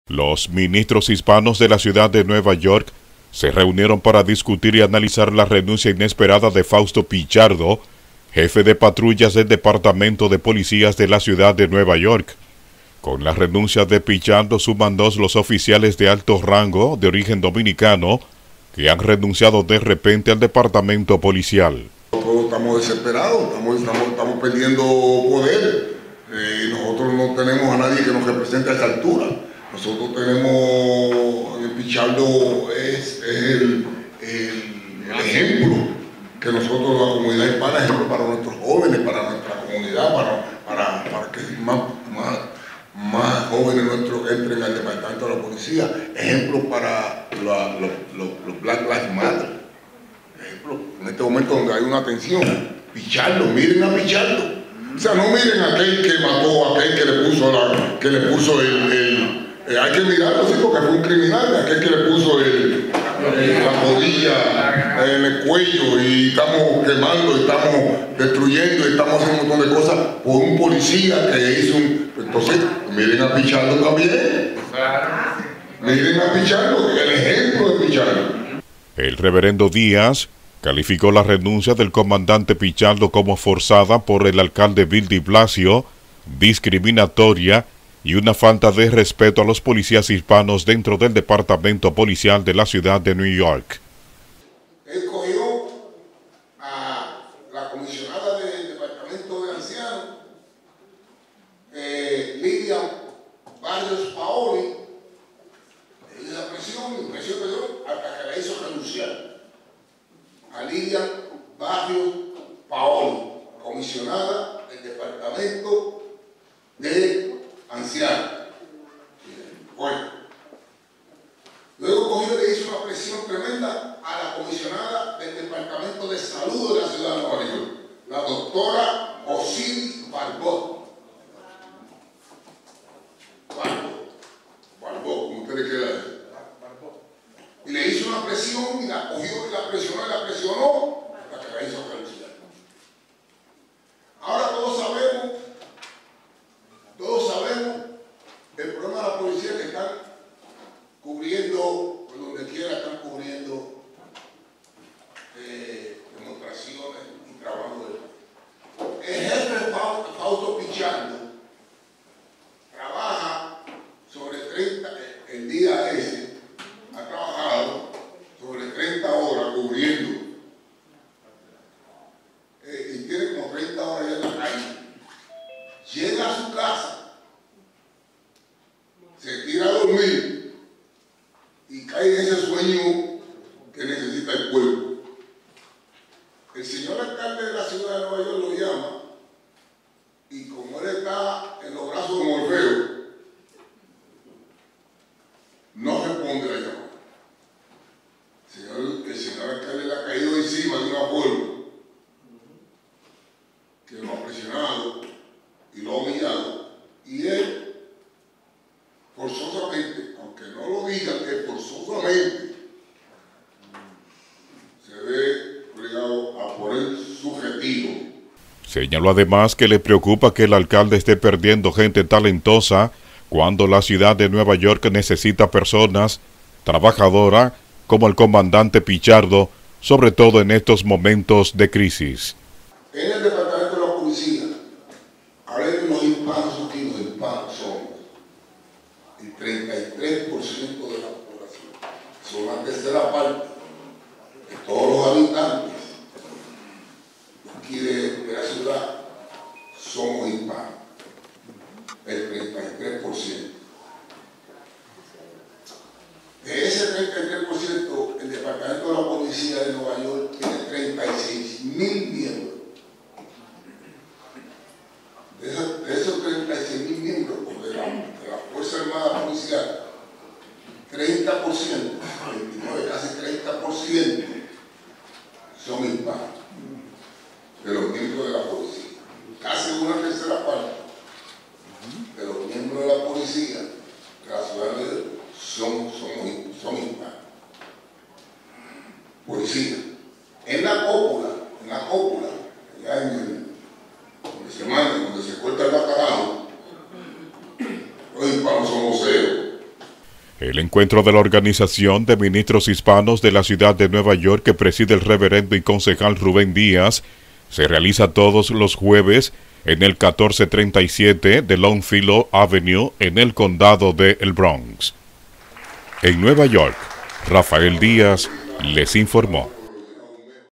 Los ministros hispanos de la ciudad de Nueva York se reunieron para discutir y analizar la renuncia inesperada de Fausto Pichardo, jefe de patrullas del Departamento de Policías de la ciudad de Nueva York. Con la renuncia de Pichardo suman dos los oficiales de alto rango de origen dominicano que han renunciado de repente al departamento policial. Nosotros estamos desesperados, estamos perdiendo poder. Nosotros no tenemos a nadie que nos represente a esta altura. Nosotros tenemos, Pichardo es el ejemplo que nosotros, la comunidad hispana, ejemplo para nuestros jóvenes, para nuestra comunidad, para que más jóvenes nuestros entren al departamento de la policía, ejemplo para los Black Lives Matter. Ejemplo, en este momento donde hay una tensión, Pichardo, miren a Pichardo. O sea, no miren a aquel que mató, a aquel que le puso hay que mirarlo, sí, porque fue un criminal, aquel que le puso la rodilla en el cuello y estamos quemando, y estamos destruyendo, y estamos haciendo un montón de cosas por un policía que hizo un... Entonces, miren a Pichardo también. Miren a Pichardo, el ejemplo de Pichardo. El reverendo Díaz calificó la renuncia del comandante Pichardo como forzada por el alcalde Bill de Blasio, discriminatoria y una falta de respeto a los policías hispanos dentro del departamento policial de la ciudad de New York. Él cogió a la comisionada del departamento de ancianos, Lidia Barrios Paoli, le dio la presión hasta que la hizo renunciar. A Lidia Barrios Paoli, comisionada del departamento de ancianos. Bueno, luego cogió y le hizo una presión tremenda a la comisionada del Departamento de Salud de la ciudad de Nueva York, la doctora Osiris Barbot. Barbot, como usted le quiera decir. Y le hizo una presión y la cogió y la presionó hasta que la hizo renunciar. Ahora todos sabemos el problema de la policía que están cubriendo, por donde quiera están cubriendo demostraciones y trabajo de... El jefe Fausto Pichardo trabaja sobre 30, el día ese, ha trabajado sobre 30 horas cubriendo y tiene como 30 horas ya en la calle. Llega a su casa, se tira a dormir y cae en ese sueño que necesita el pueblo. El señor alcalde de la ciudad de Nueva York lo llama y como él está en los brazos de Morfeo, no responde la llamada. El señor alcalde le ha caído encima de una forma que lo ha presionado y lo ha humillado, y él forzosamente, aunque no lo digan, que forzosamente se ve obligado a poner su retiro. Señaló además que le preocupa que el alcalde esté perdiendo gente talentosa cuando la ciudad de Nueva York necesita personas trabajadoras como el comandante Pichardo, sobre todo en estos momentos de crisis. En el departamento de la policía, hablemos los hispanos aquí, los hispanos somos el 33% de la población, son la tercera parte de todos los habitantes aquí de la ciudad, somos hispanos, el 33%. De ese 33%, el departamento de la policía de Nueva York tiene 36,000 miembros. De esos 36,000 miembros de la Fuerza Armada Policial, 30%, 29, casi 30% son hispanos, de los miembros de la policía. Casi una tercera parte de los miembros de la policía de la ciudad de son hispanos. Policía. En la cópula, allá donde se corta el bacalao, los hispanos somos cero. El encuentro de la Organización de Ministros Hispanos de la Ciudad de Nueva York, que preside el reverendo y concejal Rubén Díaz, se realiza todos los jueves en el 1437 de Longfellow Avenue en el condado de El Bronx. En Nueva York, Rafael Díaz les informó.